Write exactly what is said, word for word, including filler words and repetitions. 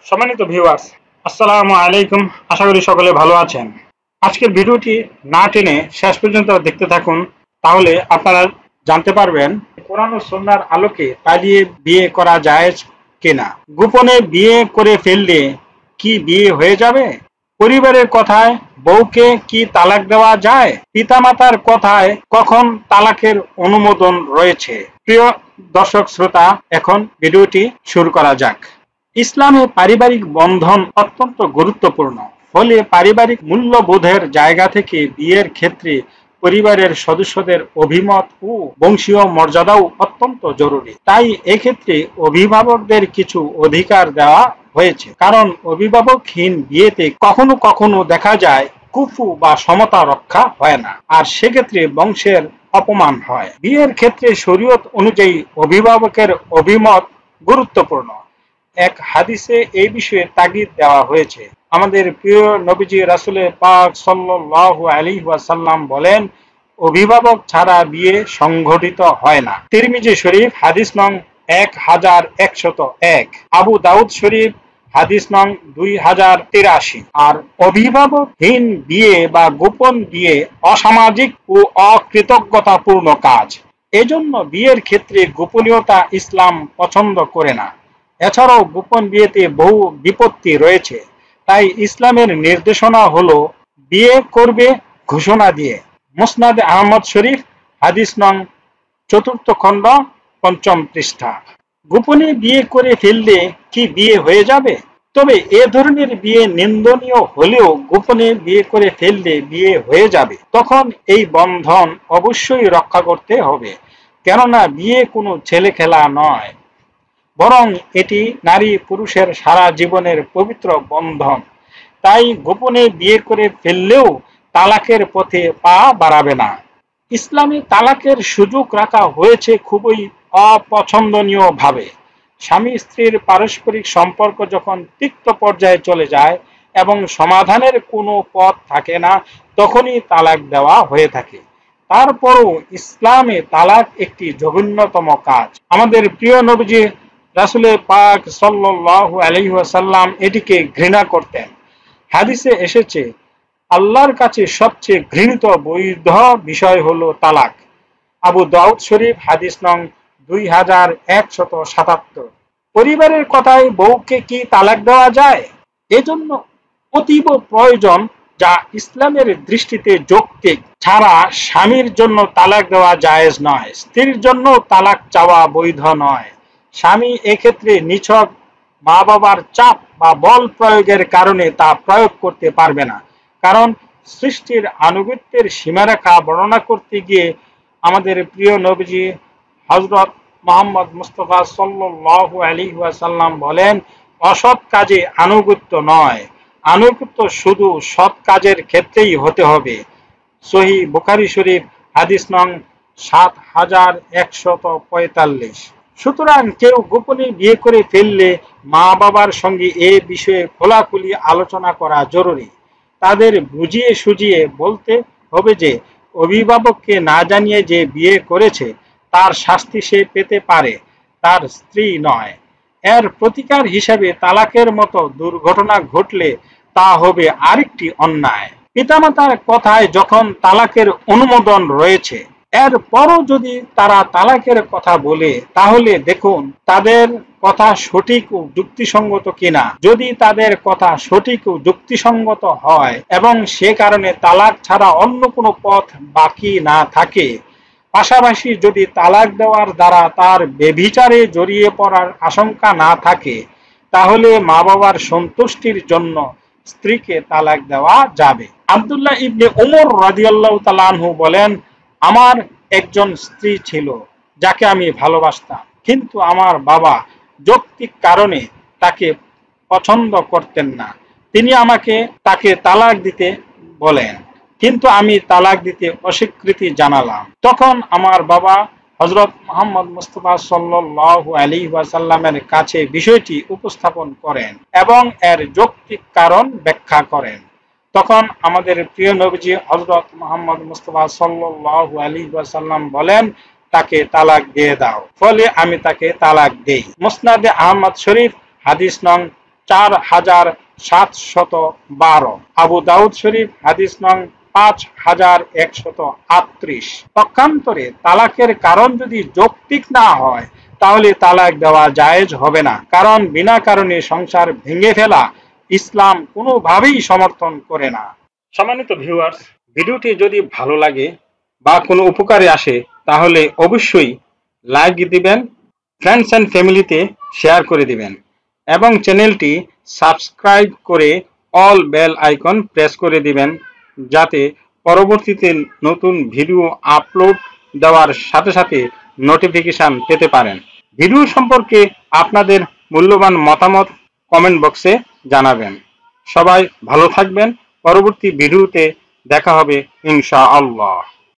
সম্মানিত ভিউয়ার্স, আসসালামু আলাইকুম। আশা করি সকলে ভালো আছেন। আজকের ভিডিওটি না টেনে শেষ পর্যন্ত দেখতে থাকুন, তাহলে আপনারা জানতে পারবেন কোরআন ও সুন্নাহর আলোকে পালিয়ে বিয়ে করা জায়েজ কিনা। গোপনে বিয়ে করে ফেললে কি বিয়ে হয়ে যাবে? পরিবারের কথায় বউকে কি তালাক দেওয়া যায়? পিতামাতার কথায় কখন তালাকের অনুমোদন রয়েছে? প্রিয় দর্শক শ্রোতা, এখন ভিডিওটি শুরু করা যাক। ইসলামে পারিবারিক বন্ধন অত্যন্ত গুরুত্বপূর্ণ। ফলে পারিবারিক মূল্যবোধের জায়গা থেকে বিয়ের ক্ষেত্রে পরিবারের সদস্যদের অভিমত ও বংশীয় মর্যাদাও অত্যন্ত জরুরি। তাই এক্ষেত্রে অভিভাবকদের কিছু অধিকার দেওয়া হয়েছে, কারণ অভিভাবকহীন বিয়েতে কখনো কখনো দেখা যায় কুফু বা সমতা রক্ষা হয় না, আর সেক্ষেত্রে বংশের অপমান হয়। বিয়ের ক্ষেত্রে শরীয়ত অনুযায়ী অভিভাবকের অভিমত গুরুত্বপূর্ণ। এক হাদিসে এই বিষয়ে তাগিদ দেওয়া হয়েছে। আমাদের প্রিয় নবীজি রাসূল পাক সাল্লাল্লাহু আলাইহি ওয়াসাল্লাম বলেন, অভিভাবক ছাড়া বিয়ে সংঘটিত হয় না। তিরমিজি শরীফ হাদিস নং এক হাজার একশত এক, আবু দাউদ শরীফ হাদিস নং দুই হাজার তিরাশি। আর অভিভাবকহীন বিয়ে বা গোপন বিয়ে অসামাজিক ও অকৃতজ্ঞতাপূর্ণ কাজ। এজন্য বিয়ের ক্ষেত্রে গোপনীয়তা ইসলাম পছন্দ করে না। এছাড়াও গোপন বিয়েতে বহু বিপত্তি রয়েছে। তাই ইসলামের নির্দেশনা হলো বিয়ে করবে ঘোষণা দিয়ে। মুসনাদে আহমদ শরীফ হাদিস নং চতুর্থ খণ্ড পঞ্চম পৃষ্ঠা। গোপনে বিয়ে করে ফেললে কি বিয়ে হয়ে যাবে? তবে এ ধরনের বিয়ে নিন্দনীয় হলেও গোপনে বিয়ে করে ফেললে বিয়ে হয়ে যাবে। তখন এই বন্ধন অবশ্যই রক্ষা করতে হবে, কেননা বিয়ে কোনো ছেলে খেলা নয়, বরং এটি নারী পুরুষের সারা জীবনের পবিত্র বন্ধন। তাই গোপনে বিয়ে করে ফেললেও তালাকের পথে পা বাড়াবে না। ইসলামে তালাকের সুযোগ রাখা হয়েছে খুবই অপছন্দনীয় ভাবে। স্বামী স্ত্রীর পারস্পরিক সম্পর্ক যখন তিক্ত পর্যায়ে চলে যায় এবং সমাধানের কোনো পথ থাকে না, তখনই তালাক দেওয়া হয়ে থাকে। তারপরও ইসলামে তালাক একটি জঘন্যতম কাজ। আমাদের প্রিয় নবীজি রাসূল পাক সাল্লাল্লাহু আলাইহি ওয়াসাল্লাম এটিকে ঘৃণা করতেন। হাদিসে এসেছে, আল্লাহর কাছে সবচেয়ে ঘৃণিত বৈধ বিষয় হলো তালাক। আবু দাউদ শরীফ হাদিস নং দুই হাজার একশত সাতাত্তর। পরিবারের কথায় বউকে কি তালাক দেওয়া যায়? এজন্য অতীব প্রয়োজন, যা ইসলামের দৃষ্টিতে যৌক্তিক। ছাড়া স্বামীর জন্য তালাক দেওয়া জায়েজ নয়, স্ত্রীর জন্য তালাক চাওয়া বৈধ নয়। স্বামী এক্ষেত্রে নিছক মা বাবার চাপ বা বল প্রয়োগের কারণে তা প্রয়োগ করতে পারবে না, কারণ সৃষ্টির আনুগত্যের সীমারেখা বর্ণনা করতে গিয়ে আমাদের প্রিয় নবীজি হযরত মুহাম্মদ মুস্তাফা সাল্লাল্লাহু আলাইহি ওয়াসাল্লাম বলেন, অসৎ কাজে আনুগত্য নয়, আনুগত্য শুধু সৎ কাজের ক্ষেত্রেই হতে হবে। সহিহ বুখারী শরীফ হাদিস নং সাত হাজার একশত পঁয়তাল্লিশ। সুতরাং কেউ গোপনে বিয়ে করে ফেললে মা বাবার সঙ্গে এ বিষয়ে খোলাখুলি আলোচনা করা জরুরি। তাদের বুঝিয়ে সুঝিয়ে বলতে হবে যে অভিভাবককে না জানিয়ে যে বিয়ে করেছে তার শাস্তি সে পেতে পারে, তার স্ত্রী নয়। এর প্রতিকার হিসেবে তালাকের মতো দুর্ঘটনা ঘটলে তা হবে আরেকটি অন্যায়। পিতামাতার কথায় যখন তালাকের অনুমোদন রয়েছে, এর পরও যদি তারা তালাকের কথা বলে, তাহলে দেখুন তাদের কথা সঠিক ও যুক্তিসঙ্গত কিনা। যদি তাদের কথা সঠিক ও যুক্তিসঙ্গত হয় এবং সে কারণে তালাক ছাড়া অন্য কোনো পথ বাকি না থাকে, পাশাপাশি যদি তালাক দেওয়ার দ্বারা তার ব্যভিচারে জড়িয়ে পড়ার আশঙ্কা না থাকে, তাহলে মা বাবার সন্তুষ্টির জন্য স্ত্রীকে তালাক দেওয়া যাবে। আব্দুল্লাহ ইবনে উমর রাদিয়াল্লাহু তাআলা আনহু বলেন, আমার একজন স্ত্রী ছিল যাকে আমি ভালোবাসতাম, কিন্তু আমার বাবা যৌক্তিক কারণে তাকে পছন্দ করতেন না। তিনি আমাকে তাকে তালাক দিতে বলেন, কিন্তু আমি তালাক দিতে অস্বীকৃতি জানালাম। তখন আমার বাবা হযরত মুহাম্মদ মুস্তাফা সাল্লাল্লাহু আলাইহি ওয়াসাল্লামের কাছে বিষয়টি উপস্থাপন করেন এবং এর যৌক্তিক কারণ ব্যাখ্যা করেন। তখন আমাদের প্রিয় নবীজি হযরত মুহাম্মদ মুস্তাফা সাল্লাল্লাহু আলাইহি ওয়াসাল্লাম বলেন, তাকে তালাক দিয়ে দাও। ফলে আমি তাকে তালাক দেই। মুসনাদে আহমদ শরীফ হাদিস নং চার হাজার সাতশত বারো, আবু দাউদ শরীফ হাদিস নং পাঁচ হাজার একশত আটত্রিশ। পক্ষান্তরে তালাকের কারণ যদি যৌক্তিক না হয় তাহলে তালাক দেওয়া জায়েজ হবে না, কারণ বিনা কারণে সংসার ভেঙে ফেলা ইসলাম কোনোভাবেই সমর্থন করে না। সম্মানিত ভিউয়ার্স, ভিডিওটি যদি ভালো লাগে বা কোনো উপকারে আসে তাহলে অবশ্যই লাইক দিবেন, ফ্রেন্ডস এন্ড ফ্যামিলিতে শেয়ার করে দিবেন এবং চ্যানেলটি সাবস্ক্রাইব করে অল বেল আইকন প্রেস করে দিবেন, যাতে পরবর্তীতে নতুন ভিডিও আপলোড দেওয়ার সাথে সাথে নোটিফিকেশন পেতে পারেন। ভিডিও সম্পর্কে আপনাদের মূল্যবান মতামত কমেন্ট বক্সে জানাবেন। সবাই ভালো থাকবেন। পরবর্তী ভিডিওতে দেখা হবে ইনশাআল্লাহ।